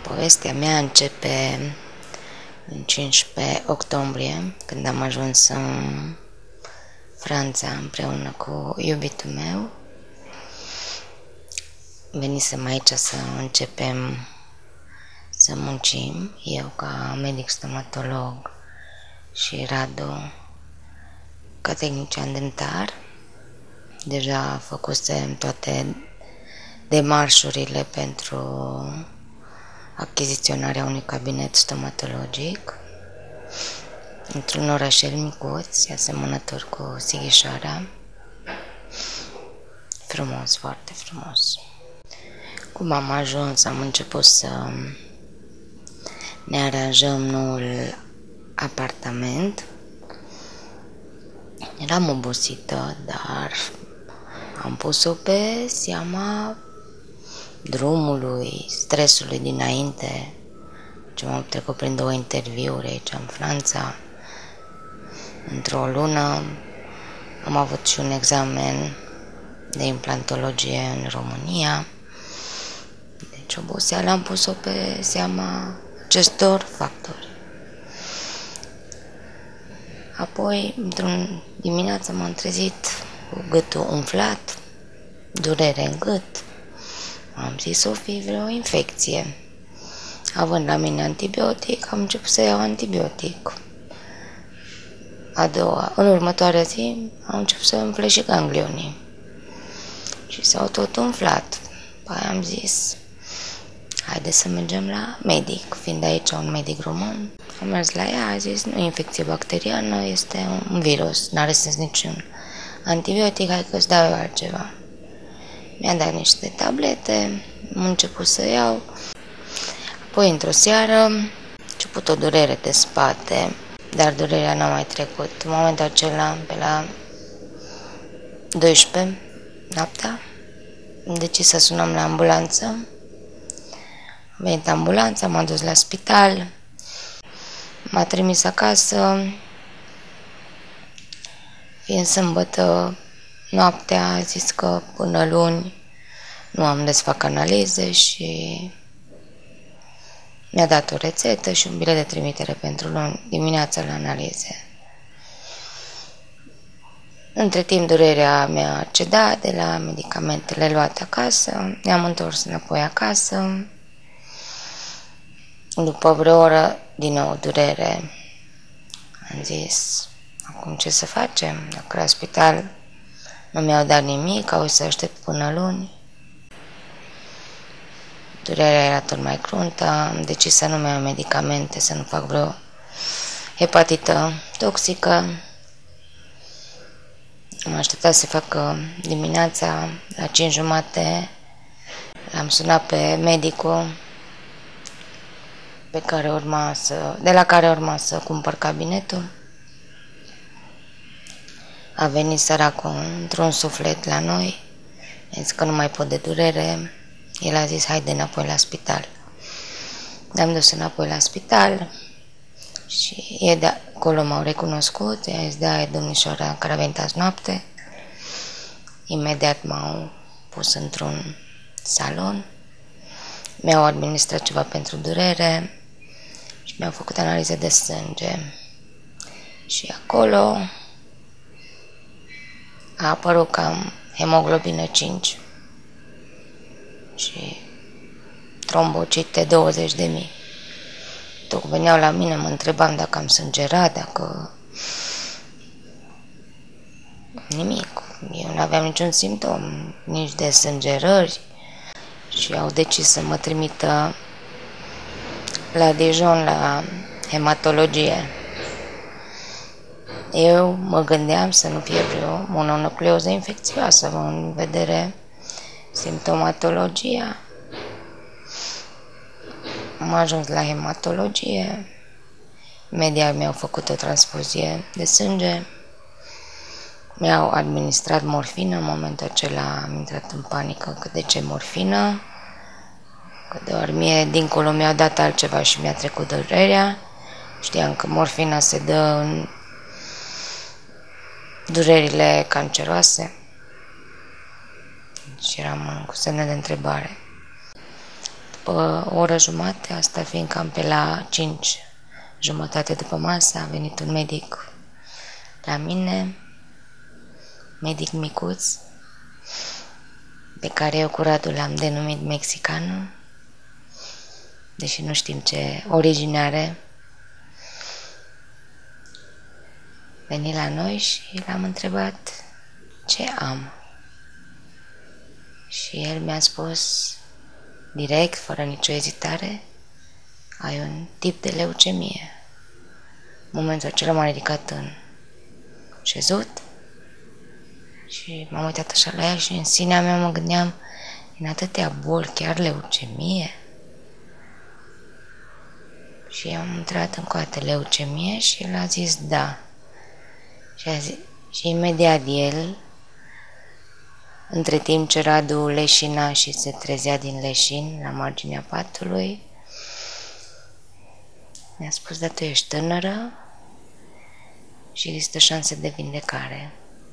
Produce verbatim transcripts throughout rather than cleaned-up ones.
Povestea mea începe în cincisprezece octombrie, când am ajuns în Franța împreună cu iubitul meu. Venisem aici să începem să muncim, eu ca medic stomatolog și Radu ca tehnician dentar. Deja făcusem toate demarșurile pentru achiziționarea unui cabinet stomatologic într-un orașel micuț, asemănător cu Sighișoara. Frumos, foarte frumos. Cum am ajuns, am început să ne aranjăm noul apartament. Eram obosită, dar am pus-o pe seama drumului, stresului dinainte. Ce m-am trecut prin două interviuri aici în Franța. Într-o lună am avut și un examen de implantologie în România. Deci oboseala am pus-o pe seama acestor factori. Apoi, într-un dimineață m-am trezit cu gâtul umflat, durere în gât. Am zis o fi vreo infecție. Având la mine antibiotic, am început să iau antibiotic. A doua, în următoarea zi, am început să umfle și ganglionii. Și s-au tot umflat. Păi am zis, haide să mergem la medic. Fiind aici un medic român, am mers la ea, a zis, nu e infecție bacteriană, este un virus, n-are sens niciun antibiotic, hai că îți dau eu altceva. Mi-a dat niște tablete, am început să iau. Apoi, într-o seară, a început o durere de spate, dar durerea n-a mai trecut. În momentul acela, pe la douăsprezece noaptea, am decis să sunăm la ambulanță. A venit ambulanța, m-a dus la spital, m-a trimis acasă. Fiind sâmbătă noaptea, a zis că până luni nu am de să fac analize și mi-a dat o rețetă și un bilet de trimitere pentru luni dimineața la analize. Între timp, durerea mi-a cedat de la medicamentele luate acasă, ne-am întors înapoi acasă. După vreo oră, din nou durere. Am zis, acum ce să facem? Dacă la spital nu mi-au dat nimic, au să aștept până luni. Durerea era tot mai cruntă, am decis să nu mai iau medicamente, să nu fac vreo hepatită toxică. Am așteptat să facă dimineața, la cinci jumate, l-am sunat pe medicul pe care urma să, de la care urma să cumpăr cabinetul. A venit săracul într-un suflet la noi, a zis că nu mai pot de durere. El a zis, haide înapoi la spital. Ne-am dus înapoi la spital și e de acolo m-au recunoscut. I-a zis, da, e domnișoara care a venit azi noapte. Imediat m-au pus într-un salon, mi-au administrat ceva pentru durere și mi-au făcut analize de sânge. Și acolo a apărut cam hemoglobină cinci și trombocite douăzeci de mii. Tot veneau la mine, mă întrebam dacă am sângerat, dacă... Nimic. Eu nu aveam niciun simptom, nici de sângerări și au decis să mă trimită la Dijon, la hematologie. Eu mă gândeam să nu fie vreo mononucleoză infecțioasă, în vedere simptomatologia. Am ajuns la hematologie, imediat mi-au făcut o transfuzie de sânge, mi-au administrat morfină, în momentul acela am intrat în panică, că de ce morfină, că doar mie dincolo mi-au dat altceva și mi-a trecut durerea. Știam că morfina se dă în durerile canceroase și eram cu semne de întrebare. După o oră jumate, asta fiind cam pe la cinci jumătate după masă, a venit un medic la mine, medic micuț, pe care eu cu Radu l-am denumit mexicanul, deși nu știm ce origine are. Veni la noi și l-am întrebat ce am. Și el mi-a spus direct, fără nicio ezitare, ai un tip de leucemie. În momentul acela m-am ridicat în șezut și m-am uitat așa la ea și în sinea mea mă gândeam, în atâtea boli, chiar leucemie? Și am întrebat încă o dată leucemie și el a zis da. Și, a zis, și imediat el, între timp ce Radu leșina și se trezea din leșin la marginea patului, mi-a spus, dar tu ești tânără și există șanse de vindecare.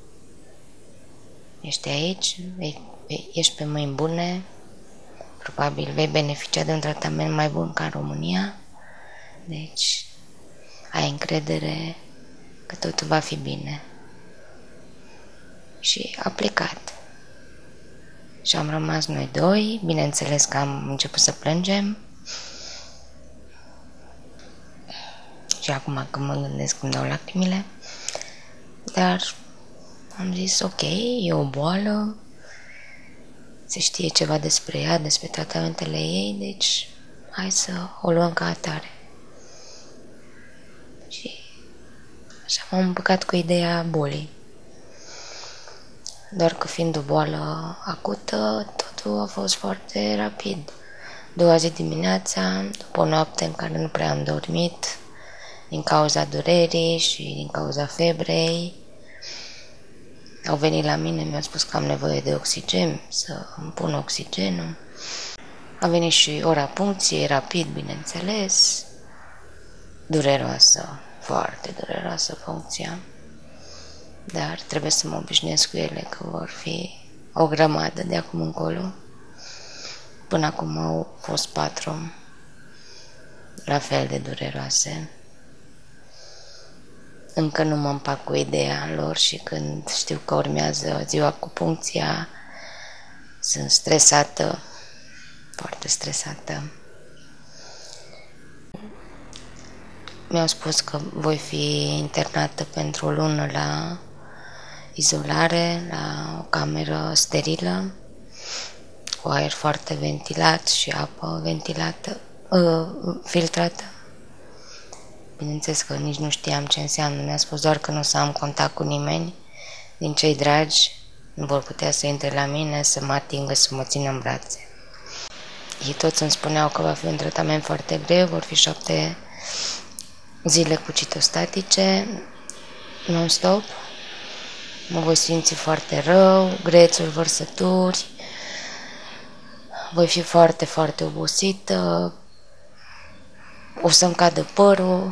Ești aici, ești pe mâini bune, probabil vei beneficia de un tratament mai bun ca în România, deci ai încredere că totul va fi bine. Și a plecat. Și am rămas noi doi, bineînțeles că am început să plângem. Și acum când mă gândesc îmi dau lacrimile. Dar am zis, ok, e o boală, se știe ceva despre ea, despre tratamentele ei, deci hai să o luăm ca atare. Și așa m-am împăcat cu ideea bolii. Doar că fiind o boală acută, totul a fost foarte rapid. Doua zi dimineața, după o noapte în care nu prea am dormit, din cauza durerii și din cauza febrei, au venit la mine, mi-au spus că am nevoie de oxigen, să îmi pun oxigenul. A venit și ora puncției, rapid, bineînțeles, dureroasă, foarte dureroasă puncția. Dar trebuie să mă obișnuiesc cu ele, că vor fi o grămadă de acum încolo. Până acum au fost patru, la fel de dureroase. Încă nu mă împac cu ideea lor și când știu că urmează ziua cu puncția, sunt stresată, foarte stresată. Mi-au spus că voi fi internată pentru o lună la izolare, la o cameră sterilă, cu aer foarte ventilat și apă ventilată, uh, filtrată. Bineînțeles că nici nu știam ce înseamnă, mi-a spus doar că nu o să am contact cu nimeni din cei dragi, nu vor putea să intre la mine, să mă atingă, să mă țină în brațe. Ei toți îmi spuneau că va fi un tratament foarte greu, vor fi șapte zile cu citostatice, non-stop. Mă voi simți foarte rău, grețuri, vărsături, voi fi foarte, foarte obosită, o să-mi cadă părul.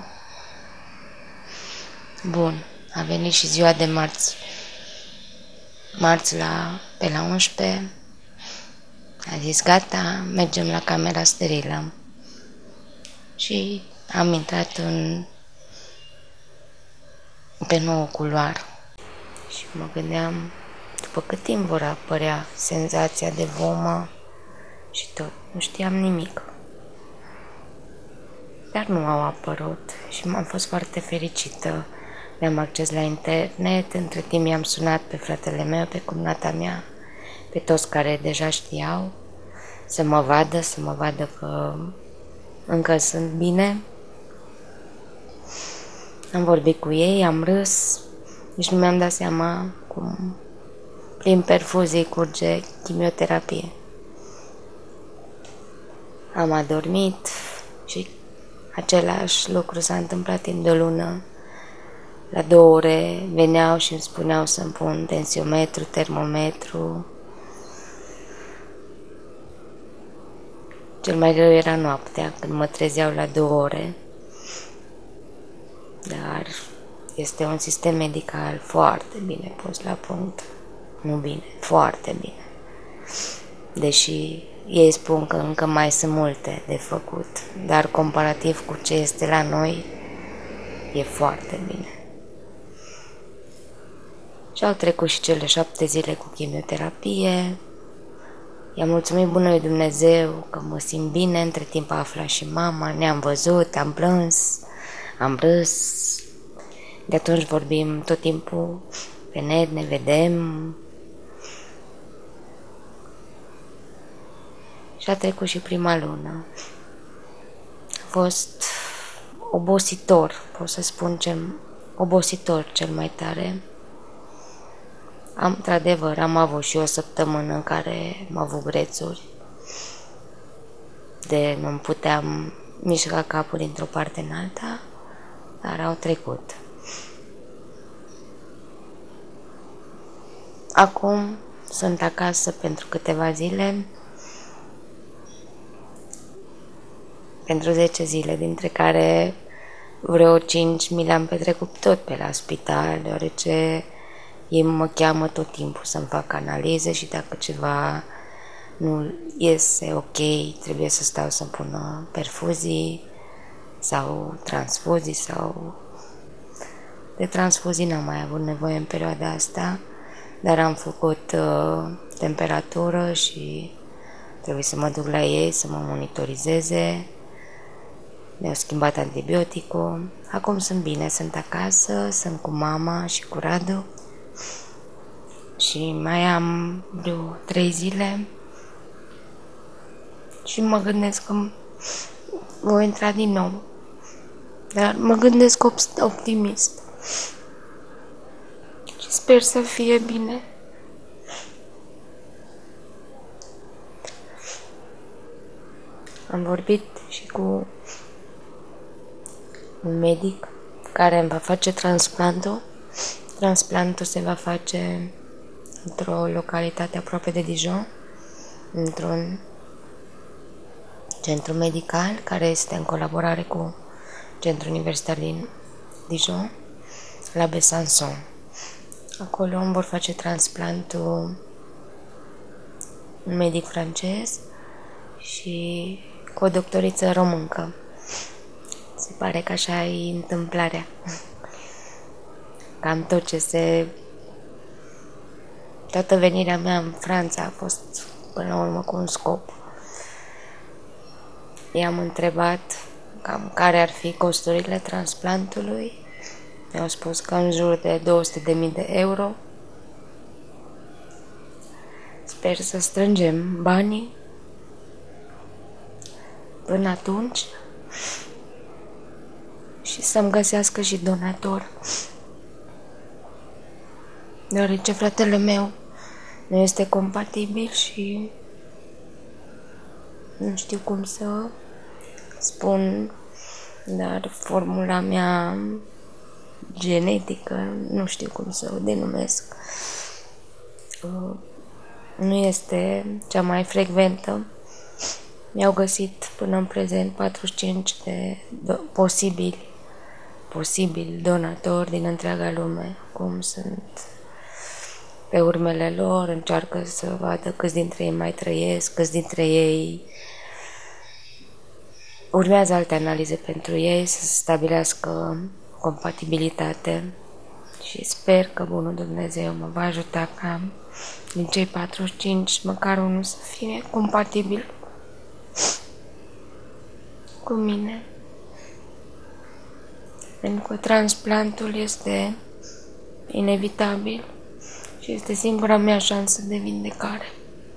Bun, a venit și ziua de marți. Marți la, pe la unsprezece, a zis gata, mergem la camera sterilă. Și am intrat în, pe nouă culoar. Și mă gândeam, după cât timp vor apărea senzația de vomă și tot. Nu știam nimic. Dar nu au apărut și m-am fost foarte fericită. Mi-am acces la internet, între timp i-am sunat pe fratele meu, pe cumnata mea, pe toți care deja știau, să mă vadă, să mă vadă că încă sunt bine. Am vorbit cu ei, am râs, nici nu mi-am dat seama cum prin perfuzii curge chimioterapie. Am adormit și același lucru s-a întâmplat timp de o lună. La două ore veneau și îmi spuneau să-mi pun tensiometru, termometru. Cel mai rău era noaptea, când mă trezeau la două ore. Dar este un sistem medical foarte bine pus la punct. Nu bine, foarte bine. Deși ei spun că încă mai sunt multe de făcut, dar comparativ cu ce este la noi, e foarte bine. Și au trecut și cele șapte zile cu chimioterapie. I-am mulțumit bunului Dumnezeu că mă simt bine, între timp a aflat și mama, ne-am văzut, am plâns, am râs. De atunci vorbim tot timpul pe net, ne vedem. Și a trecut și prima lună. A fost obositor, pot să spun cel, obositor cel mai tare. Am, într-adevăr, am avut și o săptămână în care am avut grețuri, de nu puteam mișca capul dintr-o parte în alta, dar au trecut. Acum sunt acasă pentru câteva zile, pentru zece zile, dintre care vreo cinci mi le-am petrecut tot pe la spital, deoarece ei mă cheamă tot timpul să-mi fac analize și dacă ceva nu iese ok, trebuie să stau să-mi pună perfuzii sau transfuzii sau... De transfuzii n-am mai avut nevoie în perioada asta, dar am făcut uh, temperatură și trebuie să mă duc la ei să mă monitorizeze. Mi-au schimbat antibioticul. Acum sunt bine, sunt acasă, sunt cu mama și cu Radu. Și mai am vreo trei zile și mă gândesc că voi intra din nou. Dar mă gândesc optimist. Și sper să fie bine. Am vorbit și cu un medic care îmi va face transplantul. Transplantul se va face într-o localitate aproape de Dijon, într-un centru medical care este în colaborare cu centrul universitar din Dijon, la Besançon. Acolo îmi vor face transplantul un medic francez și cu o doctoriță româncă. Se pare că așa e întâmplarea. Cam tot ce se... Toată venirea mea în Franța a fost până la urmă cu un scop. I-am întrebat cam care ar fi costurile transplantului. Mi-au spus că în jur de două sute de mii de euro. Sper să strângem banii până atunci și să-mi găsească și donator. Deoarece fratele meu nu este compatibil și nu știu cum să spun, dar formula mea genetică, nu știu cum să o denumesc, nu este cea mai frecventă. Mi-au găsit până în prezent patruzeci și cinci de do- posibili, posibili donatori din întreaga lume. Cum sunt pe urmele lor, încearcă să vadă câți dintre ei mai trăiesc, câți dintre ei urmează alte analize pentru ei, să se stabilească compatibilitate și sper că bunul Dumnezeu mă va ajuta ca din cei patruzeci și cinci măcar unul să fie compatibil cu mine. Pentru că transplantul este inevitabil și este singura mea șansă de vindecare.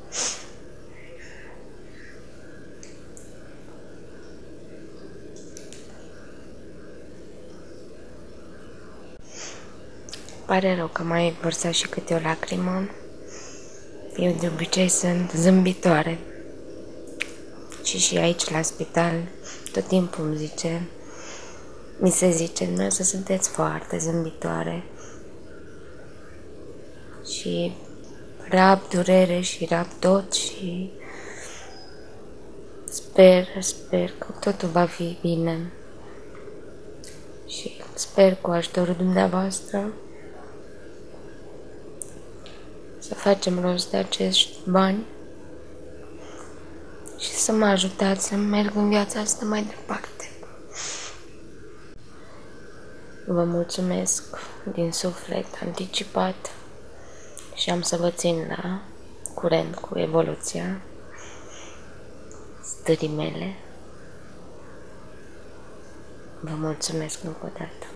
Pare rău că mai vărsat și câte o lacrimă. Eu de obicei sunt zâmbitoare. Și și aici la spital tot timpul îmi zice, mi se zice, dumneavoastră sunteți foarte zâmbitoare. Și rab durere și rab tot și sper, sper că totul va fi bine. Și sper cu ajutorul dumneavoastră să facem rost de acești bani să mă ajutați să merg în viața asta mai departe. Vă mulțumesc din suflet anticipat și am să vă țin la curent cu evoluția stării mele. Vă mulțumesc încă o dată.